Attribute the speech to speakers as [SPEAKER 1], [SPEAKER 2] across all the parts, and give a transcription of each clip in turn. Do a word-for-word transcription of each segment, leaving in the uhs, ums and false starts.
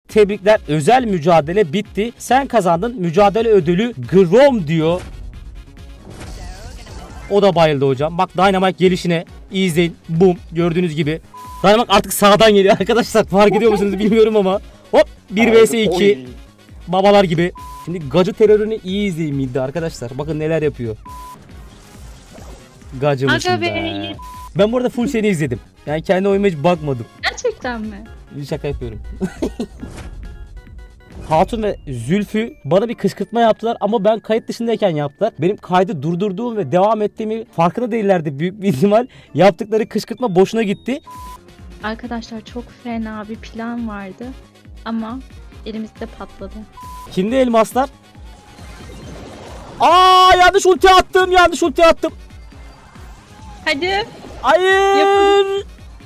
[SPEAKER 1] tebrikler. Özel mücadele bitti. Sen kazandın. Mücadele ödülü Grom diyor. O da bayıldı hocam. Bak Dynamite gelişine iyi izleyin. Boom. Gördüğünüz gibi. Dynamite artık sağdan geliyor arkadaşlar. Fark ediyor musunuz bilmiyorum ama. Hop. bir vs iki. Babalar gibi. Şimdi gacı terörünü iyi izleyin midde arkadaşlar. Bakın neler yapıyor. Gacımışım be. Ben bu arada full seni izledim. Yani kendi oyuma hiç bakmadım.
[SPEAKER 2] Gerçekten mi?
[SPEAKER 1] Şaka yapıyorum. Hatun ve Zülfü bana bir kışkırtma yaptılar ama ben kayıt dışındayken yaptılar. Benim kaydı durdurduğum ve devam ettiğimi farkında değillerdi büyük bir ihtimal. Yaptıkları kışkırtma boşuna gitti.
[SPEAKER 2] Arkadaşlar çok fena bir plan vardı ama elimizde patladı.
[SPEAKER 1] Kimde elmaslar? Aa yanlış ulti attım, yanlış ulti attım.
[SPEAKER 2] Hadi.
[SPEAKER 1] Hayır.
[SPEAKER 2] Yapın.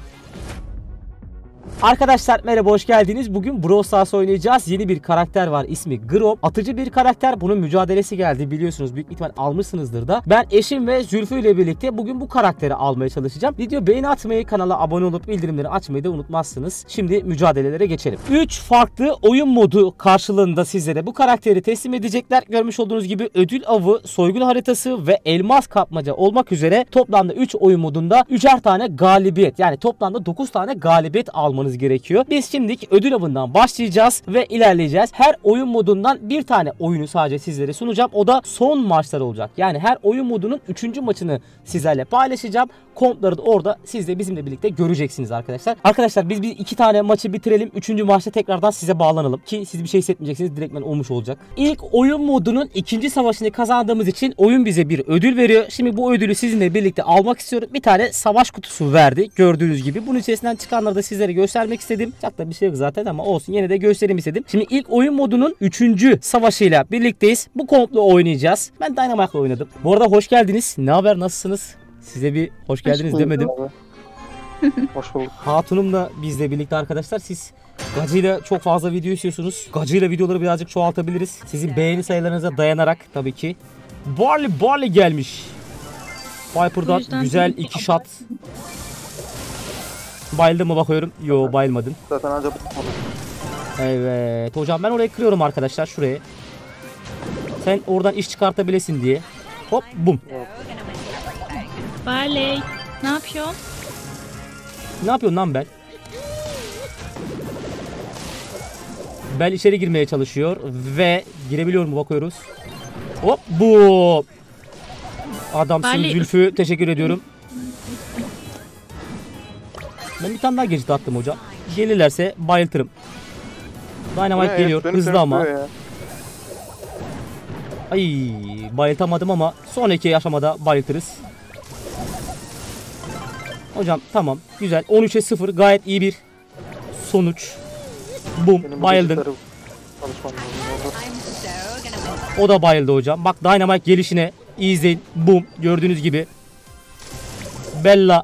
[SPEAKER 1] Arkadaşlar merhaba, hoş geldiniz. Bugün Brawl Stars oynayacağız. Yeni bir karakter var, ismi Grom. Atıcı bir karakter. Bunun mücadelesi geldi, biliyorsunuz. Büyük ihtimal almışsınızdır da. Ben eşim ve Zülfü ile birlikte bugün bu karakteri almaya çalışacağım. Video beğeni atmayı, kanala abone olup bildirimleri açmayı da unutmazsınız. Şimdi mücadelelere geçelim. üç farklı oyun modu karşılığında sizlere bu karakteri teslim edecekler. Görmüş olduğunuz gibi ödül avı, soygun haritası ve elmas kapmaca olmak üzere toplamda üç oyun modunda üçer tane galibiyet, yani toplamda dokuz tane galibiyet almanız gerekiyor. Biz şimdilik ödül avından başlayacağız ve ilerleyeceğiz. Her oyun modundan bir tane oyunu sadece sizlere sunacağım. O da son maçlar olacak. Yani her oyun modunun üçüncü maçını sizlerle paylaşacağım. Kompları da orada siz de bizimle birlikte göreceksiniz arkadaşlar. Arkadaşlar biz bir iki tane maçı bitirelim. Üçüncü maçta tekrardan size bağlanalım ki siz bir şey hissetmeyeceksiniz. Direktmen olmuş olacak. İlk oyun modunun ikinci savaşını kazandığımız için oyun bize bir ödül veriyor. Şimdi bu ödülü sizinle birlikte almak istiyorum. Bir tane savaş kutusu verdi. Gördüğünüz gibi. Bunun içerisinden çıkanları da sizlere göstermek istedim. Çok da bir şey yok zaten ama olsun, yine de göstereyim istedim. Şimdi ilk oyun modunun üçüncü savaşıyla birlikteyiz. Bu komplo oynayacağız. Ben Dynamite'la oynadım. Bu arada hoş geldiniz. Ne haber, nasılsınız? Size bir hoş geldiniz hoş demedim.
[SPEAKER 3] Hoş bulduk.
[SPEAKER 1] Hatunum da bizle birlikte arkadaşlar. Siz Gacı'yla çok fazla video istiyorsunuz. Gacı'yla videoları birazcık çoğaltabiliriz. Sizin beğeni sayılarınıza dayanarak tabii ki. Barley Barley gelmiş. Viper'dan güzel iki shot. Bayıldın mı bakıyorum? Yo, bayılmadın.
[SPEAKER 3] Zaten ancak
[SPEAKER 1] evet hocam, ben orayı kırıyorum arkadaşlar, şuraya. Sen oradan iş çıkartabilesin diye. Hop bum.
[SPEAKER 2] Barley ne yapıyorsun?
[SPEAKER 1] Ne yapıyorsun lan ben? Bel içeri girmeye çalışıyor ve girebiliyor mu bakıyoruz. Hop bu. Adamsın
[SPEAKER 2] Barley.
[SPEAKER 1] Zülfü, teşekkür ediyorum. Ben bir tane daha gecit attım hocam. Gelirlerse bayıltırım. Dynamite geliyor hızlı ama. Ya. Ay bayıltamadım ama sonraki aşamada bayıltırız. Hocam tamam, güzel. on üçe sıfır gayet iyi bir sonuç. Bum, bayıldın. O da bayıldı hocam. Bak Dynamite gelişine iyi izleyin. Bum, gördüğünüz gibi. Bella.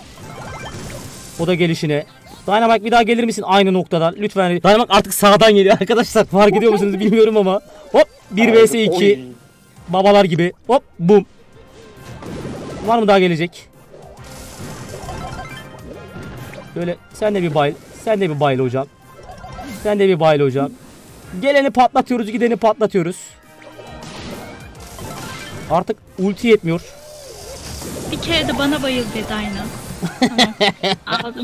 [SPEAKER 1] O da gelişine. Dynamite bir daha gelir misin aynı noktadan? Lütfen. Dynamite artık sağdan geliyor arkadaşlar. Fark ediyor musunuz bilmiyorum ama. Hop, bir vs iki. Babalar gibi. Hop, bum. Var mı daha gelecek? Böyle sen de bir bayıl. Sen de bir bayıl hocam. Sen de bir bayıl hocam. Geleni patlatıyoruz, gideni patlatıyoruz. Artık ulti yetmiyor.
[SPEAKER 2] Bir kere de bana bayıl dedi aynen. Tamam. Aldım.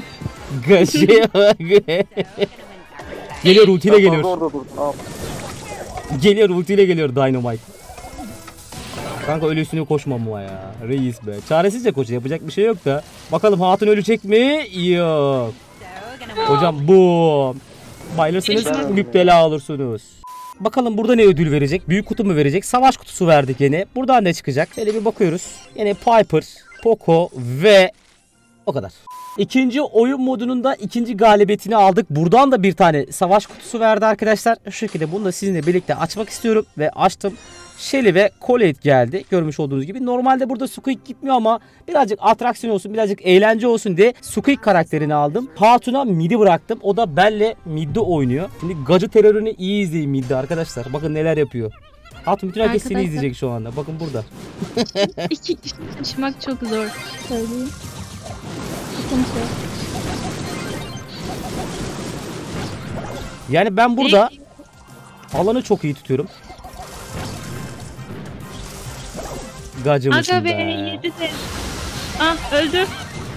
[SPEAKER 1] Geliyor, ultiyle geliyor. Geliyor, ultiyle geliyor Dynamite. Kanka öyle üstüne koşmam mı ya? Reis be. Çaresizce koşu, yapacak bir şey yok da. Bakalım Hatun ölecek mi? Yok. Hocam bu. Bayılırsınız, müptela olursunuz. Bakalım burada ne ödül verecek? Büyük kutu mu verecek? Savaş kutusu verdik yine. Buradan ne çıkacak? Şöyle bir bakıyoruz. Yine Piper, Poco ve o kadar. İkinci oyun modunun da ikinci galibiyetini aldık. Buradan da bir tane savaş kutusu verdi arkadaşlar. Şu şekilde bunu da sizinle birlikte açmak istiyorum ve açtım. Shelly ve Colette geldi. Görmüş olduğunuz gibi. Normalde burada Squeak gitmiyor ama birazcık atraksiyon olsun, birazcık eğlence olsun diye Squeak karakterini aldım. Hatun'a mid'i bıraktım. O da Bell'le mid'de oynuyor. Şimdi gacı terörünü iyi izleyin mid'de arkadaşlar. Bakın neler yapıyor. Hatun bütün herkes seni izleyecek şu anda. Bakın burada.
[SPEAKER 2] İki kişi taşımak çok zor. Söyleyeyim. Sıkıntı.
[SPEAKER 1] Yani ben burada alanı çok iyi tutuyorum. Gacımışım
[SPEAKER 2] Aga be
[SPEAKER 1] be.
[SPEAKER 2] yedi de. Ah öldü.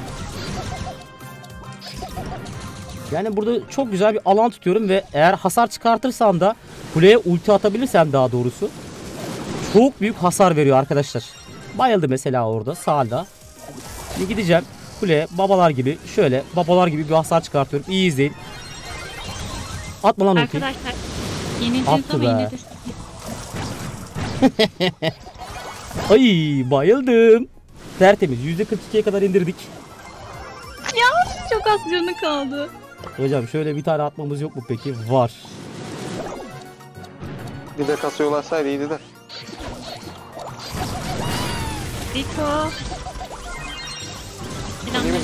[SPEAKER 1] Yani burada çok güzel bir alan tutuyorum ve eğer hasar çıkartırsam da kuleye ulti atabilirsem daha doğrusu çok büyük hasar veriyor arkadaşlar. Bayıldı mesela orada sağda. Şimdi gideceğim kuleye babalar gibi şöyle babalar gibi bir hasar çıkartıyorum. İyi izleyin. Atma lan ultiyi.
[SPEAKER 2] Arkadaşlar yenileceğiz
[SPEAKER 1] Attı
[SPEAKER 2] ama
[SPEAKER 1] be.
[SPEAKER 2] yine de.
[SPEAKER 1] Ay bayıldım. Tertemiz yüzde kırk ikiye kadar indirdik.
[SPEAKER 2] Ya çok az canı kaldı.
[SPEAKER 1] Hocam şöyle bir tane atmamız yok mu peki? Var.
[SPEAKER 3] Bir de kasıyorlarsa iyiydi de.
[SPEAKER 2] Rico.
[SPEAKER 3] Değil mi?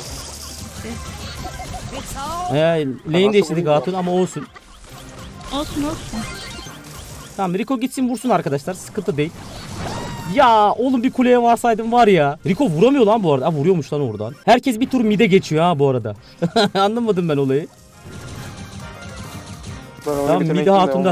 [SPEAKER 1] Ee, lane değiştirdik hatun ama olsun.
[SPEAKER 2] Olsun olsun.
[SPEAKER 1] Tamam Rico gitsin vursun arkadaşlar. Sıkıntı değil. Ya oğlum bir kuleye varsaydım var ya. Rico vuramıyor lan bu arada. Ha, vuruyormuş lan oradan. Herkes bir tur mide geçiyor ha bu arada. Anlamadım ben olayı. Tamam mide hatunda.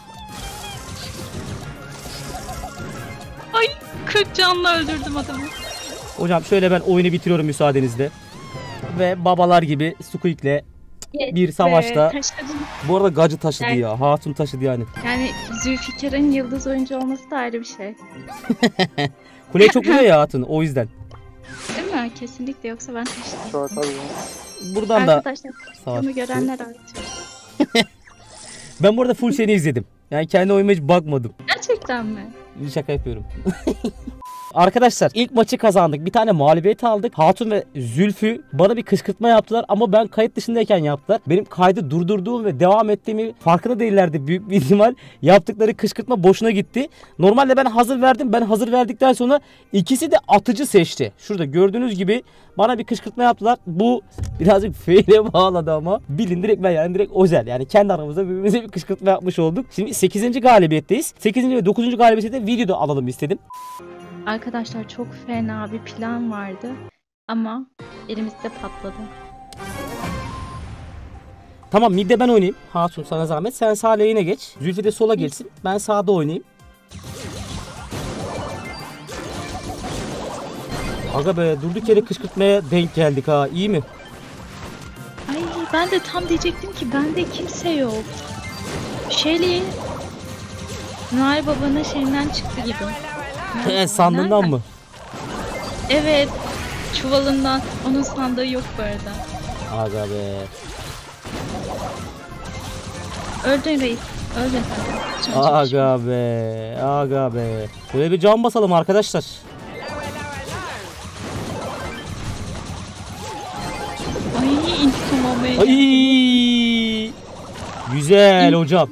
[SPEAKER 2] Ay kırk canla öldürdüm adamı.
[SPEAKER 1] Hocam şöyle ben oyunu bitiriyorum müsaadenizle. Ve babalar gibi Squeak'le bir savaşta.
[SPEAKER 2] Taşladım.
[SPEAKER 1] Bu arada gacı taşıdı
[SPEAKER 2] Evet.
[SPEAKER 1] ya. Hatun taşıdı yani.
[SPEAKER 2] Yani Zülfikar'ın yıldız oyuncu olması da ayrı bir şey.
[SPEAKER 1] Kuleye çok vuruyor ya hatun o yüzden.
[SPEAKER 2] Değil mi? Kesinlikle yoksa ben taşıdım.
[SPEAKER 3] Şu an tabii ya.
[SPEAKER 1] Buradan da
[SPEAKER 2] Arkadaşlar
[SPEAKER 1] savaş.
[SPEAKER 2] bunu görenler artık.
[SPEAKER 1] Ben bu arada full seni izledim. Yani kendi oyuma hiç bakmadım.
[SPEAKER 2] Gerçekten mi?
[SPEAKER 1] Şaka yapıyorum. Arkadaşlar ilk maçı kazandık. Bir tane mağlubiyet aldık. Hatun ve Zülfü bana bir kışkırtma yaptılar ama ben kayıt dışındayken yaptılar. Benim kaydı durdurduğum ve devam ettiğimi farkında değillerdi büyük bir ihtimal. Yaptıkları kışkırtma boşuna gitti. Normalde ben hazır verdim. Ben hazır verdikten sonra ikisi de atıcı seçti. Şurada gördüğünüz gibi bana bir kışkırtma yaptılar. Bu birazcık fail'e bağladı ama bilin direkt ben yani direkt özel. Yani kendi aramızda birbirimize bir kışkırtma yapmış olduk. Şimdi sekizinci galibiyetteyiz. sekizinci ve dokuzuncu galibiyeti de videoda alalım istedim.
[SPEAKER 2] Arkadaşlar çok fena bir plan vardı ama elimizde patladı.
[SPEAKER 1] Tamam midde ben oynayayım. Hatun sana zahmet. Sen sağ lane'e geç. Zülfü de sola gelsin. Ben sağda oynayayım. Aga be durduk yere kışkırtmaya denk geldik ha. İyi mi?
[SPEAKER 2] Ay ben de tam diyecektim ki bende kimse yok. Shelly Noel Baba'nın şeyinden çıktı gibi.
[SPEAKER 1] He, sandığından
[SPEAKER 2] Nereden?
[SPEAKER 1] mı?
[SPEAKER 2] Evet. Çuvalından. Onun sandığı yok bu arada.
[SPEAKER 1] Aga be.
[SPEAKER 2] Öldün reis. Öldün sen.
[SPEAKER 1] Aga be. Aga be. Şöyle bir can basalım arkadaşlar.
[SPEAKER 2] Ay intikam almaya
[SPEAKER 1] Ay.
[SPEAKER 2] geldim.
[SPEAKER 1] Güzel hocam.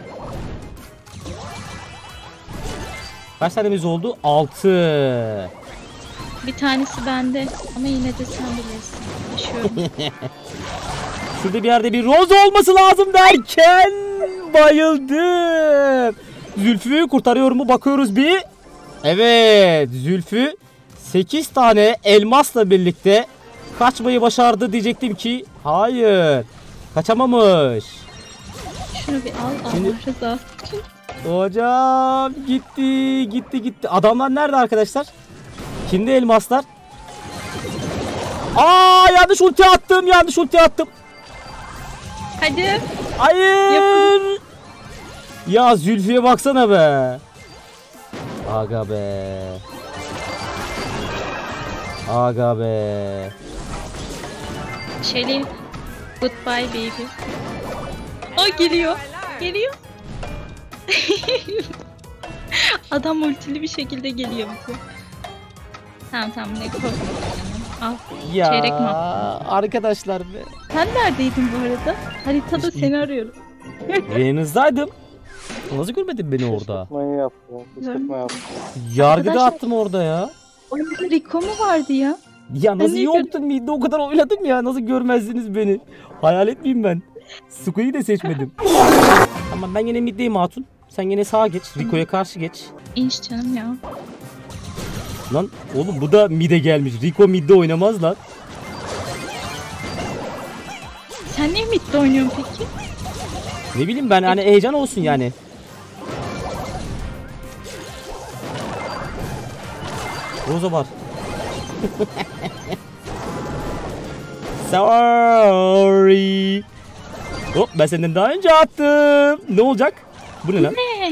[SPEAKER 1] Kaç tanemiz oldu? altı.
[SPEAKER 2] Bir tanesi bende. Ama yine de sen bilirsin. Yaşıyorum.
[SPEAKER 1] Şurada bir yerde bir roz olması lazım derken bayıldım. Zülfü kurtarıyor mu bakıyoruz bir. Evet Zülfü sekiz tane elmasla birlikte kaçmayı başardı diyecektim ki hayır kaçamamış.
[SPEAKER 2] Şunu bir al.
[SPEAKER 1] Şimdi-
[SPEAKER 2] Allah rızası için.
[SPEAKER 1] Hocam gitti gitti gitti. Adamlar nerede arkadaşlar? Kimde elmaslar? Aa yanlış ulti attım yanlış ulti attım.
[SPEAKER 2] Hadi.
[SPEAKER 1] Hayır.
[SPEAKER 2] Yapın.
[SPEAKER 1] Ya Zülfü'ye baksana be. Aga be. Aga be.
[SPEAKER 2] Shelly. Goodbye baby. O geliyor. Geliyor. Adam ultili bir şekilde geliyor bize. Tamam tamam ne korkma. Al.
[SPEAKER 1] Ya
[SPEAKER 2] Çeyrek mi?
[SPEAKER 1] arkadaşlar be.
[SPEAKER 2] Sen neredeydin bu arada? Haritada seni arıyorum.
[SPEAKER 1] Yanınızdaydım. Nasıl görmedin beni orada?
[SPEAKER 3] Kışkırtmayı yaptı. Kışkırtma yaptı.
[SPEAKER 1] Yargıda
[SPEAKER 2] Arkadaşlar-
[SPEAKER 1] attım orada ya.
[SPEAKER 2] Oyunda Rico mu vardı ya?
[SPEAKER 1] Ya nasıl
[SPEAKER 2] Ben
[SPEAKER 1] yoktun midde o kadar oynadım ya. Nasıl görmezdiniz beni? Hayal miyim ben? Suku'yu de seçmedim. Tamam ben yine middeyim hatun. Sen yine sağa geç. Rico'ya karşı geç.
[SPEAKER 2] İnş canım ya.
[SPEAKER 1] Lan oğlum bu da mid'e gelmiş. Rico mid'de oynamaz lan.
[SPEAKER 2] Sen niye midde oynuyorsun peki?
[SPEAKER 1] Ne bileyim ben hani heyecan olsun yani. Rosa var. Sorry. Hop ben senden daha önce attım. Ne olacak? Bu ne lan?
[SPEAKER 2] Ne?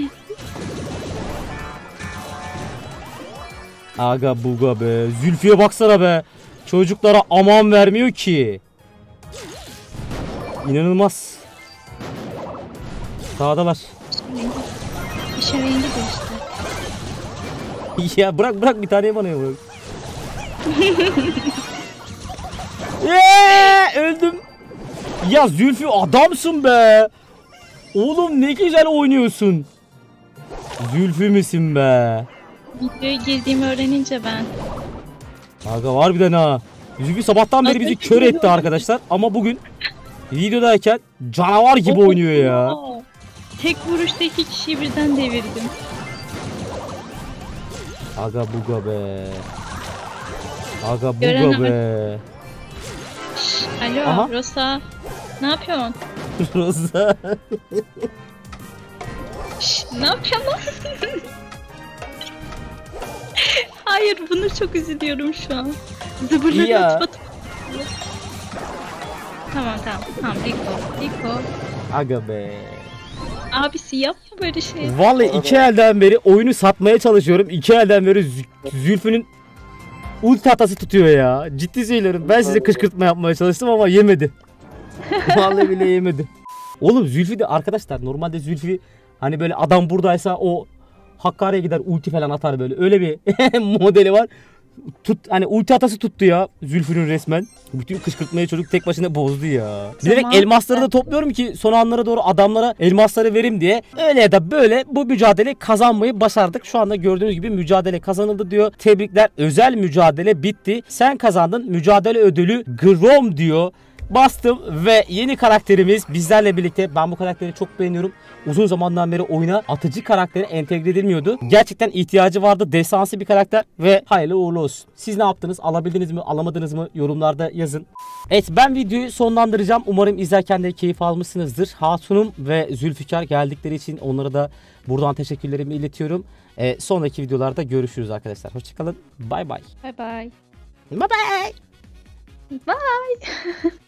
[SPEAKER 1] Aga buga be. Zülfü'ye baksana be. Çocuklara aman vermiyor ki. İnanılmaz. Sağdalar.
[SPEAKER 2] İşe rengi değişti.
[SPEAKER 1] Ya bırak bırak bir tane bana bırak. Eee, öldüm. Ya Zülfü adamsın be. Oğlum ne güzel oynuyorsun. Zülfü müsün be?
[SPEAKER 2] Videoya girdiğimi öğrenince ben.
[SPEAKER 1] Aga var bir tane ha. Zülfü sabahtan beri bizi kör etti arkadaşlar. Ama bugün videodayken canavar gibi oynuyor ya.
[SPEAKER 2] Tek vuruşta iki kişiyi birden devirdim.
[SPEAKER 1] Aga buga be. Aga buga
[SPEAKER 2] Gören
[SPEAKER 1] be.
[SPEAKER 2] Şş, alo
[SPEAKER 1] Aha.
[SPEAKER 2] Rosa. Ne yapıyorsun?
[SPEAKER 1] Rosa.
[SPEAKER 2] Şş, ne yapıyorsun lan? Hayır bunu çok üzülüyorum şu an. Zıbırları
[SPEAKER 1] Ya.
[SPEAKER 2] atıp atıp. Tamam tamam tamam Rico Rico.
[SPEAKER 1] Aga be.
[SPEAKER 2] Abisi yapma böyle şey.
[SPEAKER 1] Vallahi iki elden beri oyunu satmaya çalışıyorum. İki elden beri Zü- Zülfü'nün ulti hatası tutuyor ya. Ciddi söylüyorum. Ben size kışkırtma yapmaya çalıştım ama yemedi. Vallahi bile yemedi. Oğlum Zülfü de arkadaşlar normalde Zülfü hani böyle adam buradaysa o Hakkari'ye gider ulti falan atar böyle. Öyle bir modeli var. Tut hani ulti atası tuttu ya Zülfü'nün resmen. Bütün kışkırtmayı çocuk tek başına bozdu ya. Bilerek
[SPEAKER 2] Tamam.
[SPEAKER 1] elmasları da topluyorum ki son anlara doğru adamlara elmasları verim diye. Öyle ya da böyle bu mücadele kazanmayı başardık. Şu anda gördüğünüz gibi mücadele kazanıldı diyor. Tebrikler, özel mücadele bitti. Sen kazandın, mücadele ödülü Grom diyor. Bastım ve yeni karakterimiz bizlerle birlikte. Ben bu karakteri çok beğeniyorum. Uzun zamandan beri oyuna atıcı karakteri entegre edilmiyordu. Gerçekten ihtiyacı vardı. Destansı bir karakter ve hayırlı uğurlu olsun. Siz ne yaptınız? Alabildiniz mi? Alamadınız mı? Yorumlarda yazın. Evet ben videoyu sonlandıracağım. Umarım izlerken de keyif almışsınızdır. Hatunum ve Zülfikar geldikleri için onlara da buradan teşekkürlerimi iletiyorum. Ee, sonraki videolarda görüşürüz arkadaşlar. Hoşçakalın. Bay bay.
[SPEAKER 2] Bye bye.
[SPEAKER 1] Bay bay.
[SPEAKER 2] Bye.